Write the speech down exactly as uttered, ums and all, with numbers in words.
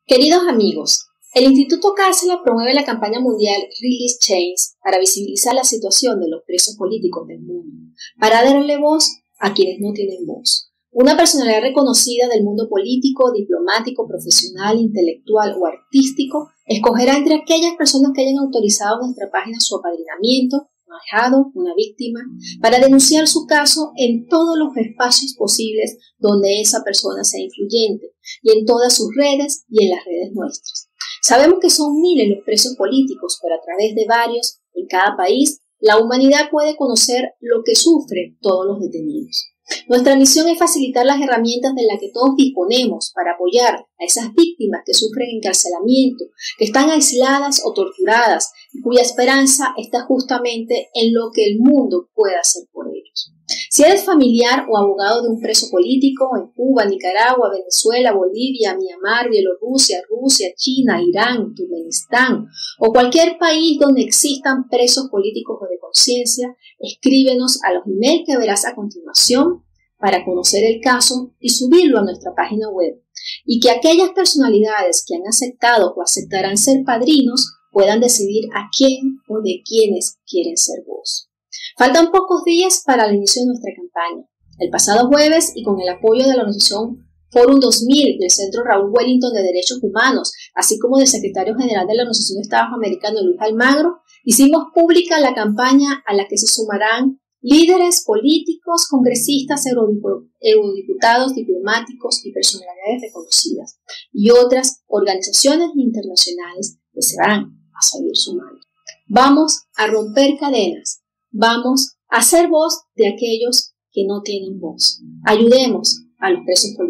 Queridos amigos, el Instituto Cárcela promueve la campaña mundial Release Chains para visibilizar la situación de los presos políticos del mundo, para darle voz a quienes no tienen voz. Una personalidad reconocida del mundo político, diplomático, profesional, intelectual o artístico escogerá entre aquellas personas que hayan autorizado en nuestra página su apadrinamiento, un ahijado, una víctima, para denunciar su caso en todos los espacios posibles donde esa persona sea influyente y en todas sus redes y en las redes nuestras. Sabemos que son miles los presos políticos, pero a través de varios en cada país, la humanidad puede conocer lo que sufren todos los detenidos. Nuestra misión es facilitar las herramientas de las que todos disponemos para apoyar a esas víctimas que sufren encarcelamiento, que están aisladas o torturadas y cuya esperanza está justamente en lo que el mundo pueda hacer por ellos. Si eres familiar o abogado de un preso político en Cuba, Nicaragua, Venezuela, Bolivia, Myanmar, Bielorrusia, Rusia, China, Irán, Turkmenistán o cualquier país donde existan presos políticos o de conciencia, escríbenos a los emails que verás a continuación para conocer el caso y subirlo a nuestra página web, y que aquellas personalidades que han aceptado o aceptarán ser padrinos puedan decidir a quién o de quiénes quieren ser voz. Faltan pocos días para el inicio de nuestra campaña. El pasado jueves, y con el apoyo de la organización Forum dos mil del Centro Raúl Wellington de Derechos Humanos, así como del secretario general de la Organización de Estados Americanos, Luis Almagro, hicimos pública la campaña a la que se sumarán líderes políticos, congresistas, eurodiputados, diplomáticos y personalidades reconocidas, y otras organizaciones internacionales que se van a seguir sumando. Vamos a romper cadenas. Vamos a ser voz de aquellos que no tienen voz. Ayudemos a los presos políticos.